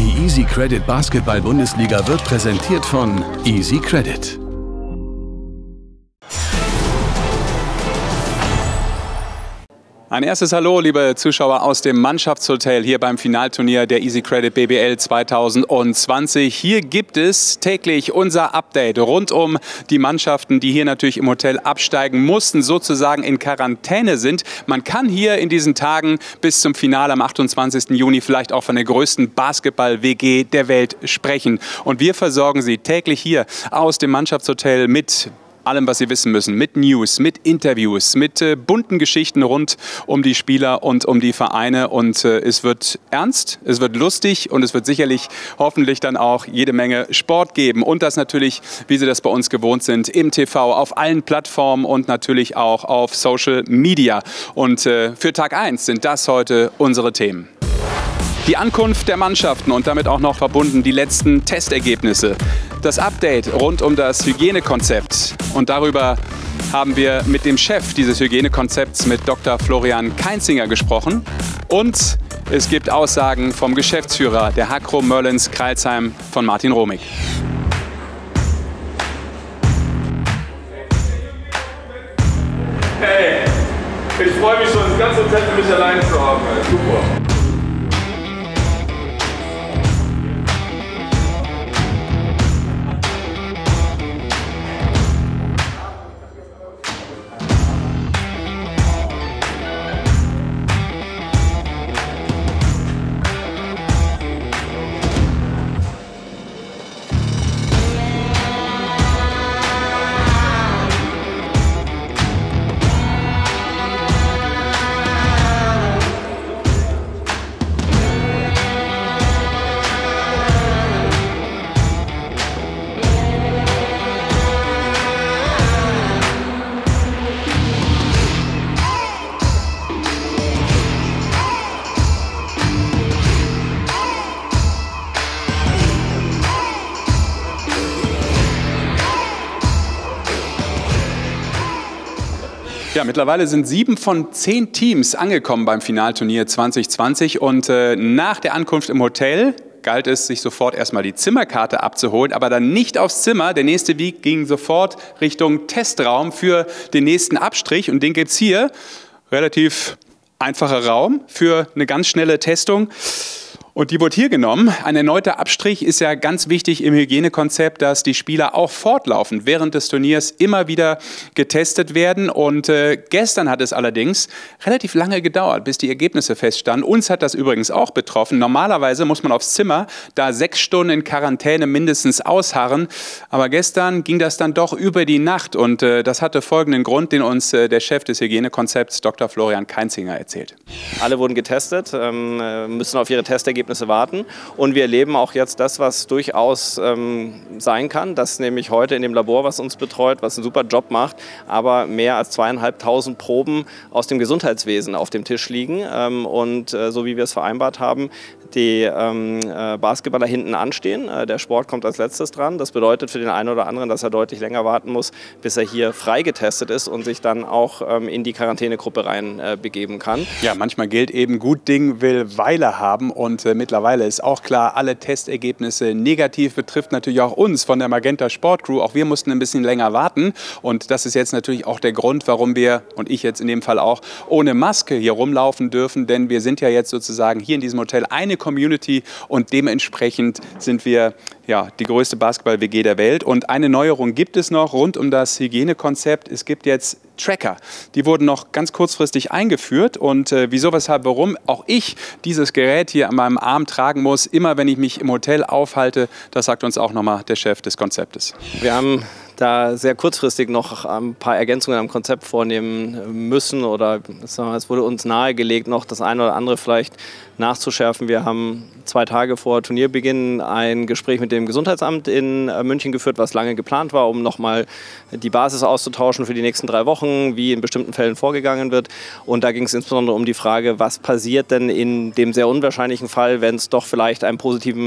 Die Easy Credit Basketball Bundesliga wird präsentiert von Easy Credit. Ein erstes Hallo, liebe Zuschauer aus dem Mannschaftshotel hier beim Finalturnier der Easy Credit BBL 2020. Hier gibt es täglich unser Update rund um die Mannschaften, die hier natürlich im Hotel absteigen mussten, sozusagen in Quarantäne sind. Man kann hier in diesen Tagen bis zum Finale am 28. Juni vielleicht auch von der größten Basketball-WG der Welt sprechen. Und wir versorgen Sie täglich hier aus dem Mannschaftshotel mit allem, was Sie wissen müssen, mit News, mit Interviews, mit bunten Geschichten rund um die Spieler und um die Vereine. Und es wird ernst, es wird lustig und es wird sicherlich hoffentlich dann auch jede Menge Sport geben. Und das natürlich, wie Sie das bei uns gewohnt sind, im TV, auf allen Plattformen und natürlich auch auf Social Media. Und für Tag 1 sind das heute unsere Themen. Die Ankunft der Mannschaften und damit auch noch verbunden die letzten Testergebnisse. Das Update rund um das Hygienekonzept. Und darüber haben wir mit dem Chef dieses Hygienekonzepts, mit Dr. Florian Kainzinger, gesprochen. Und es gibt Aussagen vom Geschäftsführer der Hakro Merlins Crailsheim, von Martin Romig. Hey, ich freue mich schon, das ganze Hotel für mich allein zu haben. Super. Ja, mittlerweile sind 7 von 10 Teams angekommen beim Finalturnier 2020 und nach der Ankunft im Hotel galt es, sich sofort erstmal die Zimmerkarte abzuholen, aber dann nicht aufs Zimmer. Der nächste Weg ging sofort Richtung Testraum für den nächsten Abstrich und den gibt es hier. Relativ einfacher Raum für eine ganz schnelle Testung. Und die wurde hier genommen. Ein erneuter Abstrich ist ja ganz wichtig im Hygienekonzept, dass die Spieler auch fortlaufend während des Turniers immer wieder getestet werden. Und gestern hat es allerdings relativ lange gedauert, bis die Ergebnisse feststanden. Uns hat das übrigens auch betroffen. Normalerweise muss man aufs Zimmer da 6 Stunden in Quarantäne mindestens ausharren. Aber gestern ging das dann doch über die Nacht. Und das hatte folgenden Grund, den uns der Chef des Hygienekonzepts, Dr. Florian Kainzinger, erzählt. Alle wurden getestet, müssen auf ihre Testergebnisse warten. Und wir erleben auch jetzt das, was durchaus sein kann, dass nämlich heute in dem Labor, was uns betreut, was einen super Job macht, aber mehr als 2.500 Proben aus dem Gesundheitswesen auf dem Tisch liegen. Und so wie wir es vereinbart haben, die Basketballer hinten anstehen. Der Sport kommt als letztes dran. Das bedeutet für den einen oder anderen, dass er deutlich länger warten muss, bis er hier frei getestet ist und sich dann auch in die Quarantänegruppe rein begeben kann. Ja, manchmal gilt eben, gut Ding will Weile haben und mittlerweile ist auch klar, alle Testergebnisse negativ, betrifft natürlich auch uns von der Magenta Sport Crew. Auch wir mussten ein bisschen länger warten und das ist jetzt natürlich auch der Grund, warum wir, und ich jetzt in dem Fall auch, ohne Maske hier rumlaufen dürfen, denn wir sind ja jetzt sozusagen hier in diesem Hotel eine Community und dementsprechend sind wir ja die größte Basketball-WG der Welt. Und eine Neuerung gibt es noch rund um das Hygienekonzept. Es gibt jetzt Tracker. Die wurden noch ganz kurzfristig eingeführt und wieso, weshalb, warum auch ich dieses Gerät hier an meinem Arm tragen muss, immer wenn ich mich im Hotel aufhalte, das sagt uns auch nochmal der Chef des Konzeptes. Wir haben da sehr kurzfristig noch ein paar Ergänzungen am Konzept vornehmen müssen oder es wurde uns nahegelegt, noch das eine oder andere vielleicht nachzuschärfen. Wir haben 2 Tage vor Turnierbeginn ein Gespräch mit dem Gesundheitsamt in München geführt, was lange geplant war, um nochmal die Basis auszutauschen für die nächsten 3 Wochen, wie in bestimmten Fällen vorgegangen wird. Und da ging es insbesondere um die Frage, was passiert denn in dem sehr unwahrscheinlichen Fall, wenn es doch vielleicht einen positiven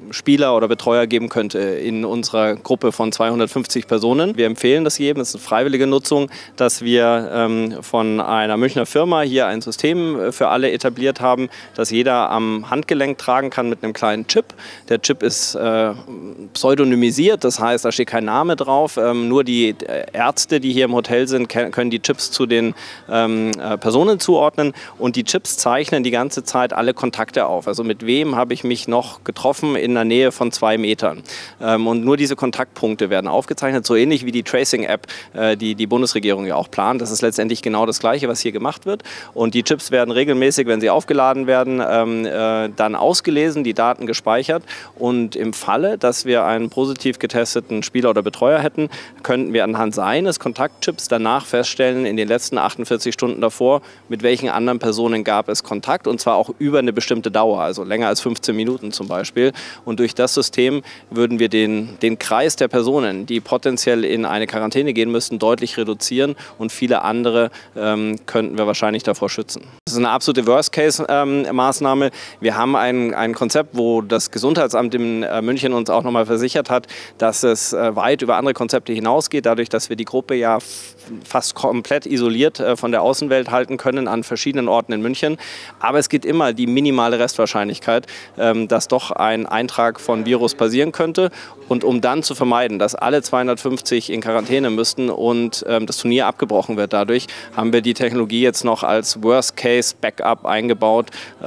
Spieler oder Betreuer geben könnte in unserer Gruppe von 250 Personen. Wir empfehlen das jedem, es ist eine freiwillige Nutzung, dass wir von einer Münchner Firma hier ein System für alle etabliert haben, das jeder am Handgelenk tragen kann mit einem kleinen Chip. Der Chip ist pseudonymisiert, das heißt, da steht kein Name drauf. Nur die Ärzte, die hier im Hotel sind, können die Chips zu den Personen zuordnen und die Chips zeichnen die ganze Zeit alle Kontakte auf. Also mit wem habe ich mich noch getroffen in der Nähe von 2 Metern. Und nur diese Kontaktpunkte werden aufgezeichnet, so ähnlich wie die Tracing-App, die die Bundesregierung ja auch plant. Das ist letztendlich genau das Gleiche, was hier gemacht wird. Und die Chips werden regelmäßig, wenn sie aufgeladen werden, dann ausgelesen, die Daten gespeichert. Und im Falle, dass wir einen positiv getesteten Spieler oder Betreuer hätten, könnten wir anhand seines Kontaktchips danach feststellen, in den letzten 48 Stunden davor, mit welchen anderen Personen gab es Kontakt. Und zwar auch über eine bestimmte Dauer, also länger als 15 Minuten zum Beispiel. Und durch das System würden wir den Kreis der Personen, die potenziell in eine Quarantäne gehen müssten, deutlich reduzieren und viele andere könnten wir wahrscheinlich davor schützen. Das ist eine absolute Worst-Case-Maßnahme. Wir haben ein Konzept, wo das Gesundheitsamt in München uns auch nochmal versichert hat, dass es weit über andere Konzepte hinausgeht, dadurch, dass wir die Gruppe ja fast komplett isoliert von der Außenwelt halten können an verschiedenen Orten in München. Aber es gibt immer die minimale Restwahrscheinlichkeit, dass doch ein Eintrag von Virus passieren könnte. Und um dann zu vermeiden, dass alle 250 in Quarantäne müssten und das Turnier abgebrochen wird dadurch, haben wir die Technologie jetzt noch als Worst-Case-Backup eingebaut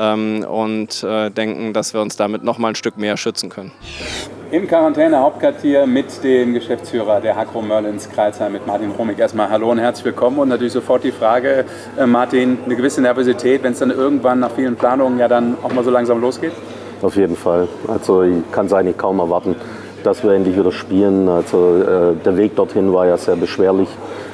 und denken, dass wir uns damit noch mal ein Stück mehr schützen können. Im Quarantäne-Hauptquartier mit dem Geschäftsführer der Hakro Merlins Crailsheim, mit Martin Romig. Erstmal hallo und herzlich willkommen und natürlich sofort die Frage, Martin, eine gewisse Nervosität, wenn es dann irgendwann nach vielen Planungen ja dann auch mal so langsam losgeht? Auf jeden Fall. Also ich kann es eigentlich kaum erwarten, dass wir endlich wieder spielen. Also der Weg dorthin war ja sehr beschwerlich,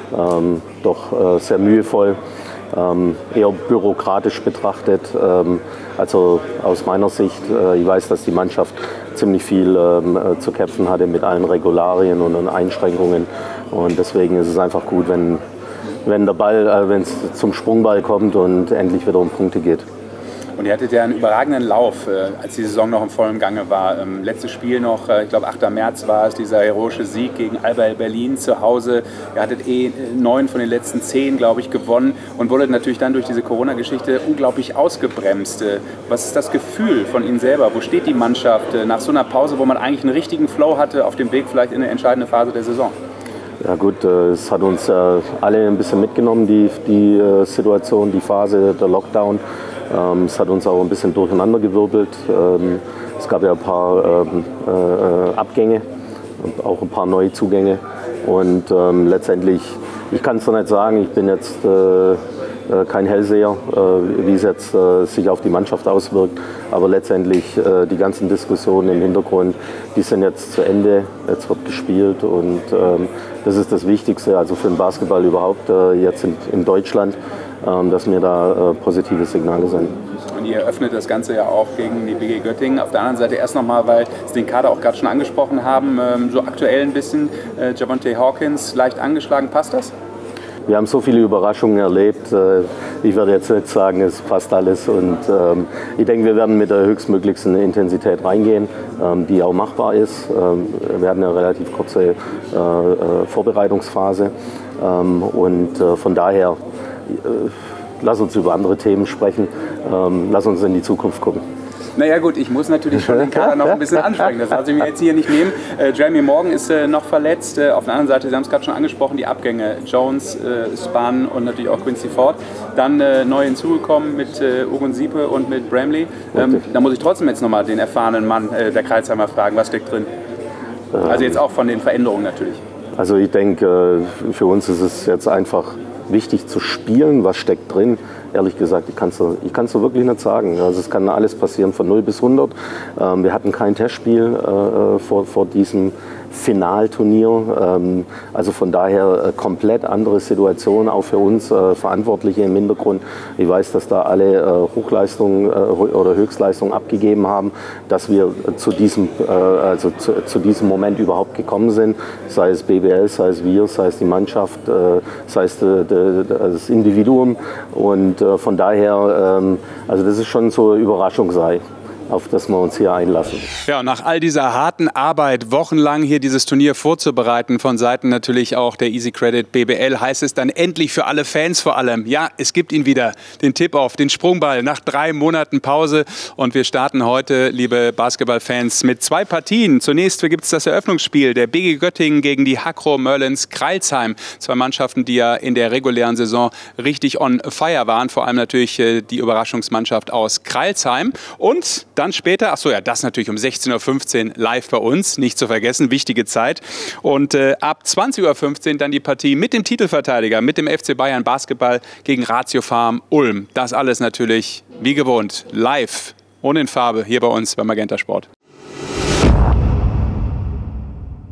doch sehr mühevoll, eher bürokratisch betrachtet. Also aus meiner Sicht, ich weiß, dass die Mannschaft ziemlich viel zu kämpfen hatte mit allen Regularien und Einschränkungen. Und deswegen ist es einfach gut, wenn der Ball, wenn es zum Sprungball kommt und endlich wieder um Punkte geht. Und ihr hattet ja einen überragenden Lauf, als die Saison noch im vollen Gange war. Letztes Spiel noch, ich glaube 8. März war es, dieser heroische Sieg gegen Alba Berlin zu Hause. Ihr hattet 9 von den letzten 10, glaube ich, gewonnen und wurdet natürlich dann durch diese Corona-Geschichte unglaublich ausgebremst. Was ist das Gefühl von Ihnen selber? Wo steht die Mannschaft nach so einer Pause, wo man eigentlich einen richtigen Flow hatte, auf dem Weg vielleicht in eine entscheidende Phase der Saison? Ja gut, es hat uns alle ein bisschen mitgenommen, die Situation, die Phase, der Lockdown. Es hat uns auch ein bisschen durcheinandergewirbelt. Es gab ja ein paar Abgänge, auch ein paar neue Zugänge. Und letztendlich, ich kann es noch nicht sagen, ich bin jetzt kein Hellseher, wie es jetzt sich auf die Mannschaft auswirkt. Aber letztendlich die ganzen Diskussionen im Hintergrund, die sind jetzt zu Ende. Jetzt wird gespielt und das ist das Wichtigste, also für den Basketball überhaupt jetzt in Deutschland, dass wir da positive Signale senden. Und ihr öffnet das Ganze ja auch gegen die BG Göttingen. Auf der anderen Seite erst nochmal, weil Sie den Kader auch gerade schon angesprochen haben, so aktuell ein bisschen Javonte Hawkins leicht angeschlagen. Passt das? Wir haben so viele Überraschungen erlebt. Ich werde jetzt nicht sagen, es passt alles. Und ich denke, wir werden mit der höchstmöglichsten Intensität reingehen, die auch machbar ist. Wir hatten eine relativ kurze Vorbereitungsphase. Und von daher, lass uns über andere Themen sprechen. Lass uns in die Zukunft gucken. Naja gut, ich muss natürlich schon den Kader noch ein bisschen ansprechen. Das lasse ich mir jetzt hier nicht nehmen. Jeremy Morgan ist noch verletzt. Auf der anderen Seite, Sie haben es gerade schon angesprochen, die Abgänge. Jones, Spann und natürlich auch Quincy Ford. Dann neu hinzugekommen mit Ogunsipe und mit Bramley. Da muss ich trotzdem jetzt nochmal den erfahrenen Mann der Crailsheimer fragen, was steckt drin? Also jetzt auch von den Veränderungen natürlich. Also ich denke, für uns ist es jetzt einfach wichtig zu spielen, was steckt drin. Ehrlich gesagt, ich kann es so wirklich nicht sagen. Also es kann alles passieren von 0 bis 100. Wir hatten kein Testspiel vor diesem Finalturnier. Also von daher komplett andere Situation, auch für uns Verantwortliche im Hintergrund. Ich weiß, dass da alle Hochleistungen oder Höchstleistungen abgegeben haben, dass wir zu diesem Moment überhaupt gekommen sind. Sei es BBL, sei es wir, sei es die Mannschaft, sei es das Individuum. Und von daher, also das ist schon so eine Überraschung sei. auf das wir uns hier einlassen. Ja, und nach all dieser harten Arbeit, wochenlang hier dieses Turnier vorzubereiten, von Seiten natürlich auch der Easy Credit BBL, heißt es dann endlich für alle Fans vor allem, ja, es gibt ihn wieder, den Tip-Off, den Sprungball nach 3 Monaten Pause. Und wir starten heute, liebe Basketballfans, mit 2 Partien. Zunächst gibt es das Eröffnungsspiel der BG Göttingen gegen die Hakro Merlins Crailsheim. 2 Mannschaften, die ja in der regulären Saison richtig on fire waren. Vor allem natürlich die Überraschungsmannschaft aus Crailsheim. Und dann später, achso, ja, das natürlich um 16:15 Uhr live bei uns, nicht zu vergessen, wichtige Zeit. Und ab 20:15 Uhr dann die Partie mit dem Titelverteidiger, mit dem FC Bayern Basketball gegen Ratio Farm Ulm. Das alles natürlich wie gewohnt live und in Farbe hier bei uns bei Magenta Sport.